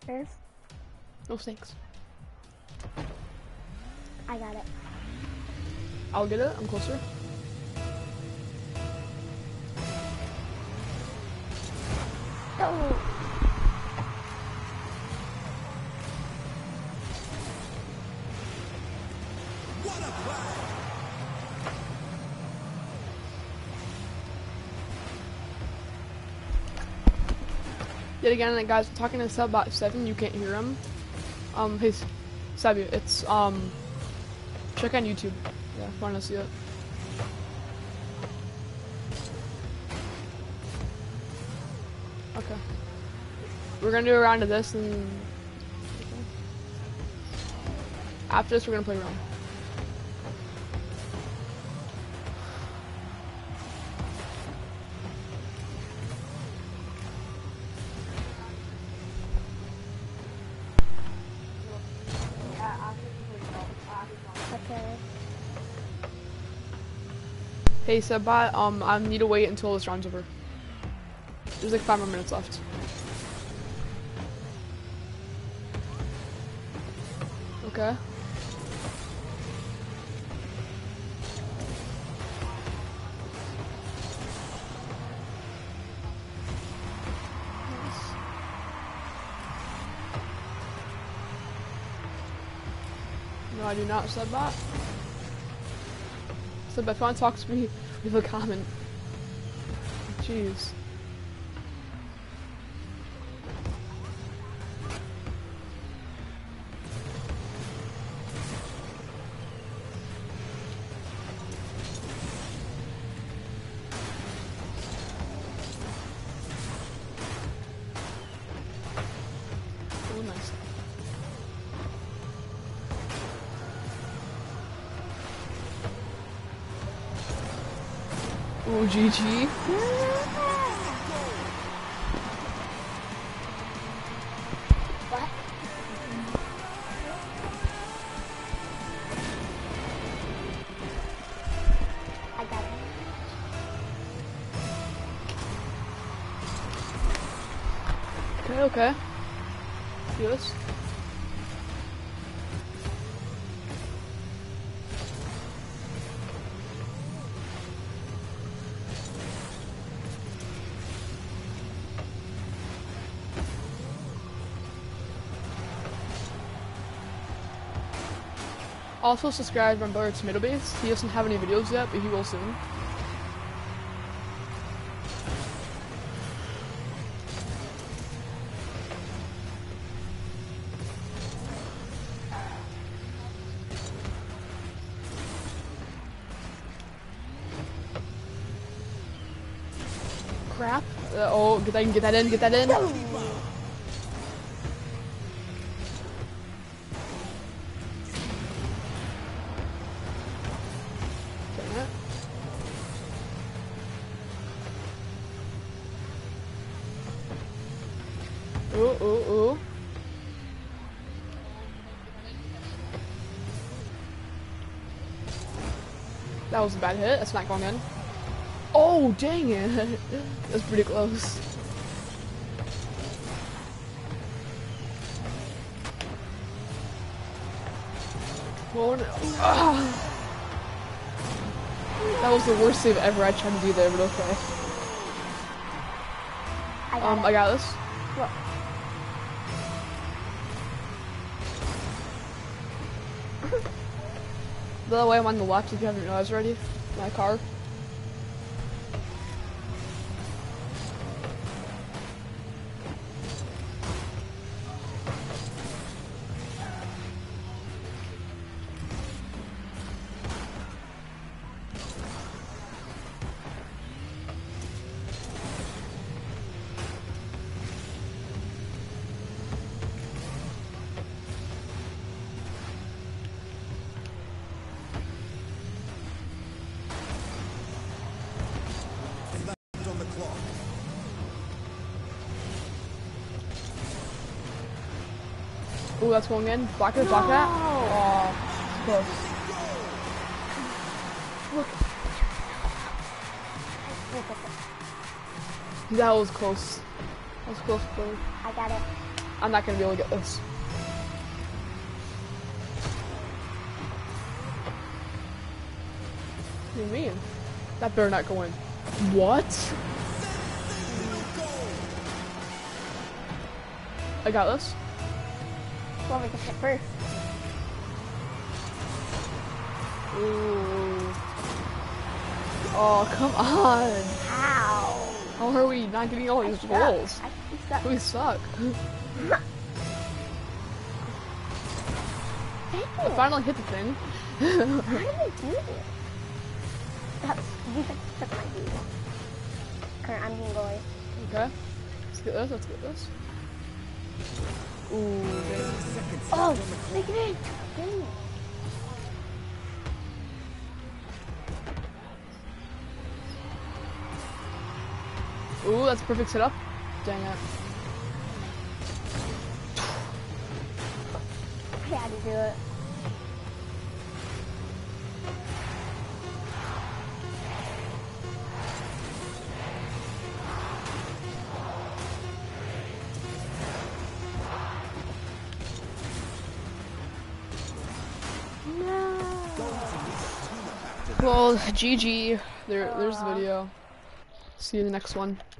There's. No thanks. I got it. I'll get it. I'm closer. Oh. Yet again, like, guys, I'm talking to Sub7, you can't hear him. Hey, Sabu, it's, check on YouTube. Yeah, if you want to see it. Okay. We're gonna do a round of this, and after this, we're gonna play around. Okay. Hey, Subbot, I need to wait until this round's over. There's like 5 more minutes left. Okay. No, I do not, Subbot. Subbot, if you want to talk to me, leave a comment. Jeez. Oh, nice. Oh, GG. What? I got it. Okay, okay. Do this. Also subscribe to my brother Tomato Base. He doesn't have any videos yet, but he will soon. Crap. Oh, get that in, get that in, get that in. Dang it. Ooh, ooh, ooh. That was a bad hit. That's not going in. Oh, dang it. That's pretty close. Oh, no. Ah. That was the worst save ever. I tried to do there, but okay. I got this. What? By the way, I'm on the left if you haven't realized already. My car. On the clock. Ooh, that's going in. Block it, block that. Oh, close. Look. That was close. That was close, bro. I got it. I'm not gonna be able to get this. What do you mean? That better not go in. What? I got this. Well, we can hit first. Ooh. Oh, come on. Ow. How are we not getting all these goals? We suck. I finally hit the thing. How did they do this? That's, you took my dude. Current, I'm being goalie. Okay. Let's get this, let's get this. Ooh, dang. Oh, make it in. Dang. Ooh, that's a perfect setup. Dang it. I had to do it. Well, GG. There's the video. See you in the next one.